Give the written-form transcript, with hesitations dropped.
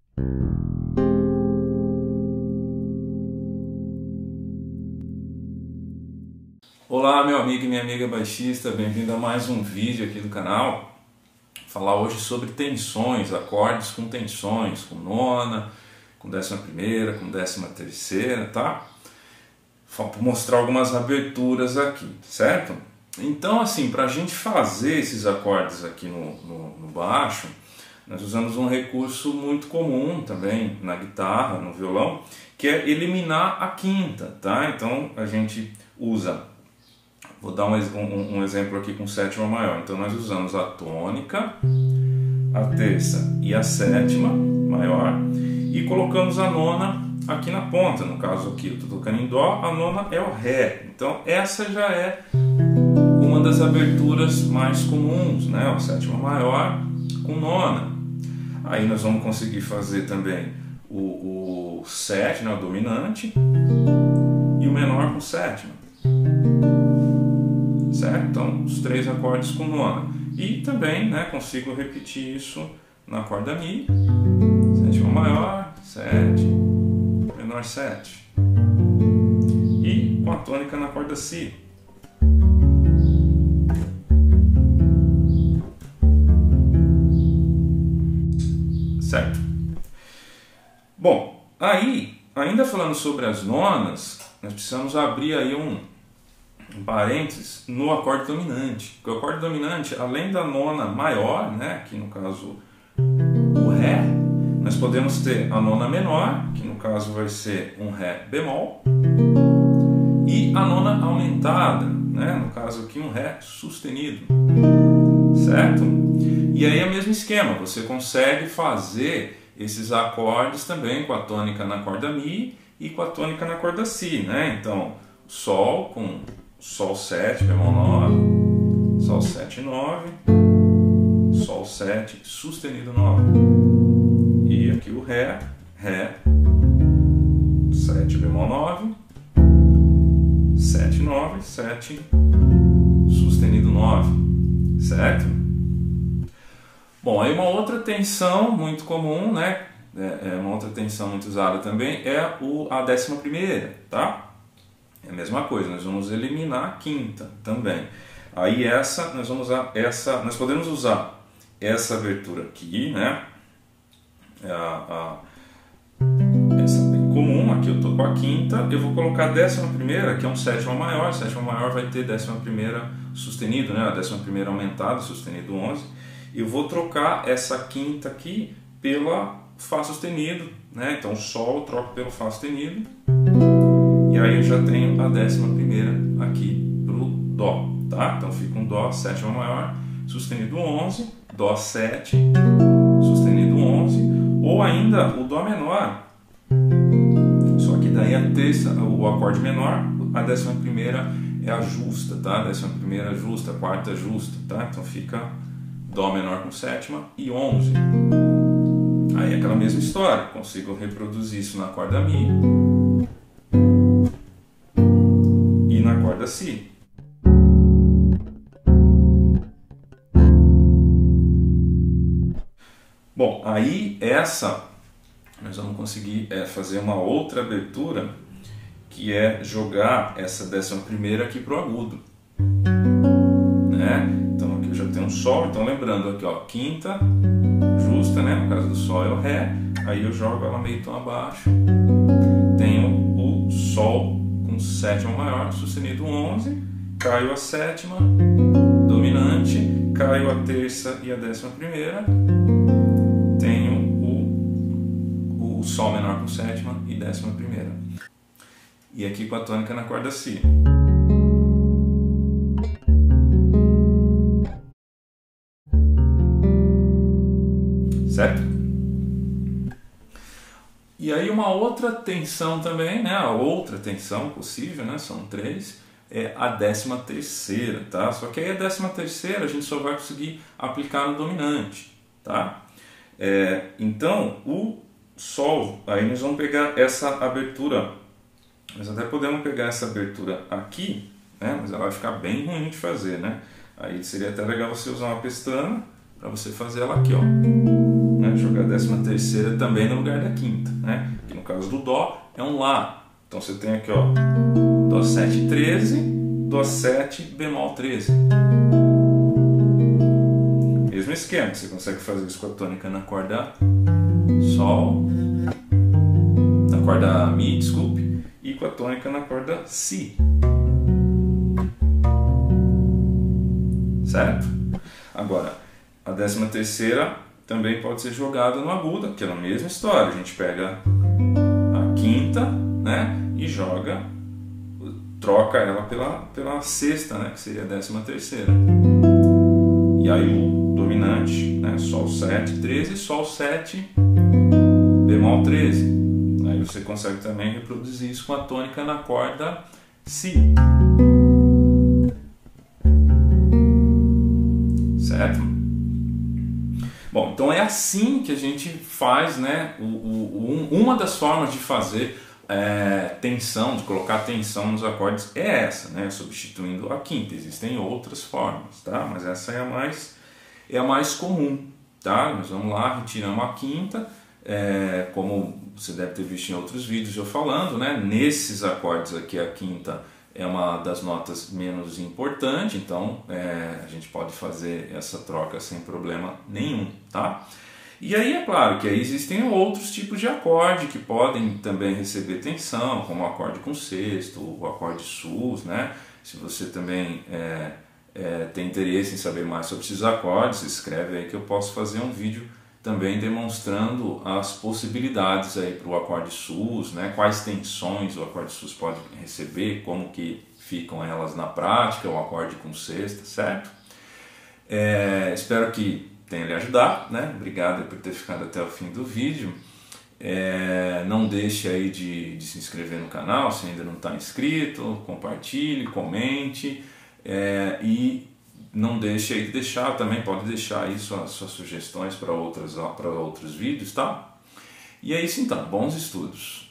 Olá, meu amigo e minha amiga baixista, bem-vindo a mais um vídeo aqui do canal. Vou falar hoje sobre tensões, acordes com tensões, com nona, com 11ª, com 13ª, tá? Vou mostrar algumas aberturas aqui, certo? Então, assim, para a gente fazer esses acordes aqui no baixo, nós usamos um recurso muito comum também na guitarra, no violão, que é eliminar a quinta, tá? Então, a gente usa... Vou dar um exemplo aqui com sétima maior. Então nós usamos a tônica, a terça e a sétima maior e colocamos a nona aqui na ponta. No caso aqui eu estou tocando em dó, a nona é o ré. Então essa já é uma das aberturas mais comuns, né? A sétima maior com nona. Aí nós vamos conseguir fazer também o 7, né? O dominante, e o menor com sétima. Certo? Então, os 3 acordes com nona. E também, né, consigo repetir isso na corda Mi, sétima maior, 7, menor 7. E com a tônica na corda Si. Certo? Bom, aí, ainda falando sobre as nonas, nós precisamos abrir aí um parênteses no acorde dominante. Porque o acorde dominante, além da nona maior, né, que no caso o Ré, nós podemos ter a nona menor, que no caso vai ser um Ré bemol, e a nona aumentada, né, no caso aqui um Ré sustenido, certo? E aí é o mesmo esquema, você consegue fazer esses acordes também com a tônica na corda Mi e com a tônica na corda Si, né? Então, Sol com Sol 7, bemol 9, Sol 7, 9, Sol 7, sustenido 9. E aqui o Ré, Ré, 7, bemol 9, 7, 9, 7, sustenido 9, certo? Bom, aí uma outra tensão muito comum, né? Uma outra tensão muito usada também é a 11ª, tá? É a mesma coisa, nós vamos eliminar a quinta também. Aí essa, nós vamos usar essa, nós podemos usar essa abertura aqui, né? Essa bem comum, aqui eu estou com a quinta, eu vou colocar a 11ª, que é um sétima maior vai ter 11ª sustenido, né? A 11ª aumentada, sustenido 11. Eu vou trocar essa quinta aqui pela Fá sustenido, né? Então Sol eu troco pelo Fá sustenido. E aí eu já tenho a 11ª aqui pro Dó, tá? Então fica um Dó, sétima maior, sustenido 11, Dó 7, sustenido 11, ou ainda o Dó menor, só que daí a terça, o acorde menor, a 11ª é a justa, tá? A 11ª justa, a quarta justa, tá? Então fica Dó menor com sétima e 11. Aí é aquela mesma história, consigo reproduzir isso na corda Mi e na corda Si. Bom, aí essa nós vamos conseguir fazer uma outra abertura, que é jogar essa 11ª aqui pro agudo, né? Então aqui eu já tenho um Sol, então lembrando aqui, ó, quinta justa, né? No caso do Sol é o Ré, aí eu jogo ela meio tom abaixo, tenho o Sol com sétima maior, sustenido 11, caio a sétima, dominante, caio a terça e a 11ª, tenho o Sol menor com sétima e 11ª. E aqui com a tônica na corda Si. Certo? E aí uma outra tensão também, né? A outra tensão possível, né? São 3, é a 13ª, tá? Só que aí a 13ª a gente só vai conseguir aplicar no dominante, tá? Então o Sol, aí nós vamos pegar essa abertura, nós até podemos pegar essa abertura aqui, né? Mas ela vai ficar bem ruim de fazer, né? Aí seria até legal você usar uma pestana para você fazer ela aqui, ó, né? Jogar colocar a 13ª também no lugar da quinta, né? Que no caso do Dó é um Lá. Então você tem aqui, ó, Dó 7, 13, Dó 7, bemol 13. Mesmo esquema, você consegue fazer isso com a tônica na corda Sol, na corda Mi, desculpe, e com a tônica na corda Si. Certo? Agora, a 13ª também pode ser jogada no agudo, que é a mesma história. A gente pega a quinta, né, e joga, troca ela pela sexta, né, que seria a 13ª. E aí o dominante, né, Sol 7, 13, Sol 7, bemol 13. Aí você consegue também reproduzir isso com a tônica na corda Si. Certo? Bom, então é assim que a gente faz, né? Uma das formas de fazer tensão, de colocar tensão nos acordes é essa, né? Substituindo a quinta. Existem outras formas, tá? Mas essa é a mais comum, tá? Nós vamos lá, retiramos a quinta, como você deve ter visto em outros vídeos eu falando, né? Nesses acordes aqui a quinta é uma das notas menos importantes, então a gente pode fazer essa troca sem problema nenhum, tá? E aí é claro que aí existem outros tipos de acorde que podem também receber tensão, como o acorde com sexto, o acorde sus, né? Se você também tem interesse em saber mais sobre esses acordes, escreve aí que eu posso fazer um vídeo também demonstrando as possibilidades aí para o acorde sus, né? Quais tensões o acorde sus pode receber, como que ficam elas na prática, o acorde com sexta, certo? Espero que tenha lhe ajudado, né? Obrigado por ter ficado até o fim do vídeo. Não deixe aí de se inscrever no canal se ainda não está inscrito, compartilhe, comente e não deixe aí de deixar, também pode deixar aí suas sugestões para outros vídeos, tá? E é isso então, bons estudos!